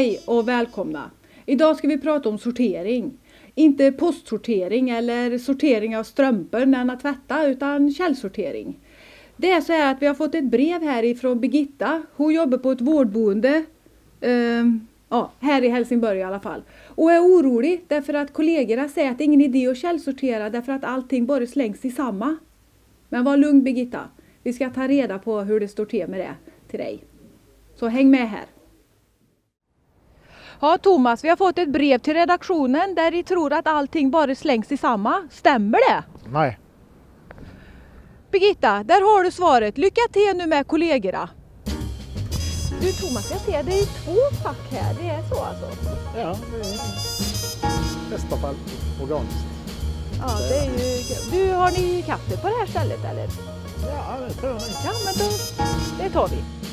Hej och välkomna! Idag ska vi prata om sortering. Inte postsortering eller sortering av strumpor när man tvättar utan källsortering. Det är så här att vi har fått ett brev här ifrån Birgitta. Hon jobbar på ett vårdboende här i Helsingborg i alla fall. Och är orolig därför att kollegorna säger att det är ingen idé att källsortera därför att allting bara slängs i samma. Men var lugn Birgitta. Vi ska ta reda på hur det står till med det till dig. Så häng med här. Ja Thomas, vi har fått ett brev till redaktionen där de tror att allting bara slängs i samma. Stämmer det? Nej. Birgitta, där har du svaret. Lycka till nu med kollegorna. Du Thomas, jag ser det är 2 fack här. Det är så alltså? Ja, det är i bästa fall organiskt. Ja, det är ju... Du, har ni katter på det här stället eller? Ja, det tror jag. Ja, men då... Det tar vi.